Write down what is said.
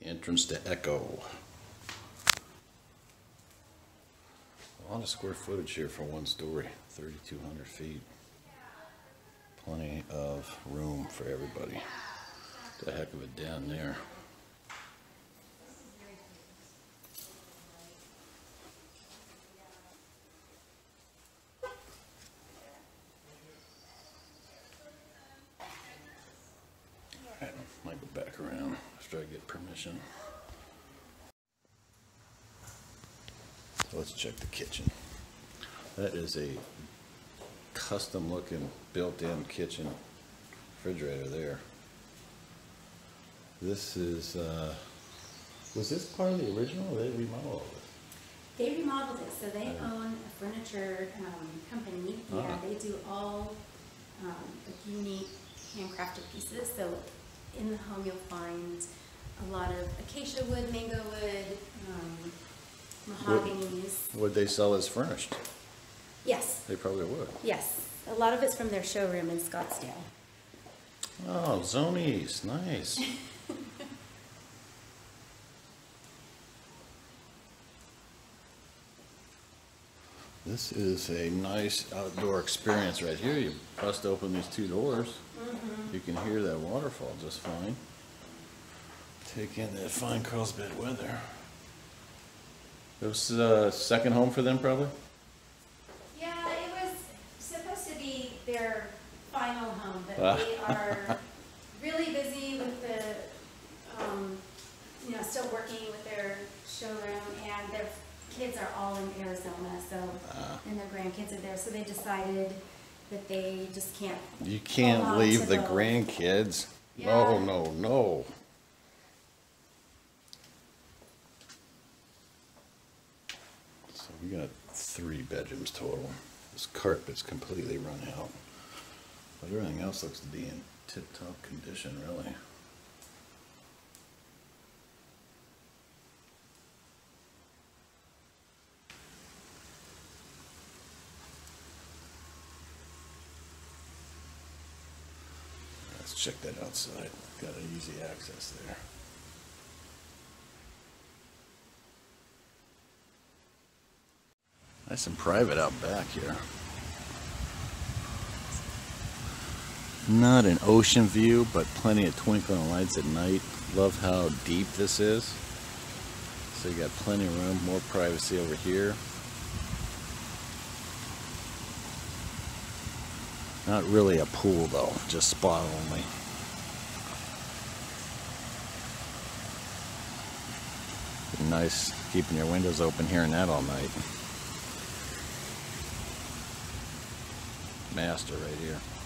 entrance to Echo. A lot of square footage here for one story, 3,200 feet. Plenty of room for everybody. It's a heck of a den there. Alright, might go back around after I get permission. So let's check the kitchen. That is a custom looking built-in kitchen refrigerator there. This is, was this part of the original or they remodeled all this? They remodeled it, so they own a furniture company. Yeah, they do all like unique handcrafted pieces. So in the home you'll find a lot of acacia wood, mango wood, mahoganies. Would they sell as furnished? Yes. They probably would. Yes. A lot of it's from their showroom in Scottsdale. Oh, zonies, nice. This is a nice outdoor experience right here. You bust open these two doors. You can hear that waterfall just fine. Take in that fine Carlsbad weather. It was a second home for them, probably? Yeah, it was supposed to be their final home, but they are really busy with the, you know, still working with their showroom, and their kids are all in Arizona, so, and their grandkids are there, so they decided that they just can't. You can't leave the grandkids. Yeah. No, no, no. So we got 3 bedrooms total. This carpet's completely run out, but everything else looks to be in tip-top condition, really. Let's check that outside. Got an easy access there. Nice and private out back here. Not an ocean view, but plenty of twinkling lights at night. Love how deep this is. So you got plenty of room, more privacy over here. Not really a pool though, just spa only. Nice keeping your windows open, hearing that all night. Master right here.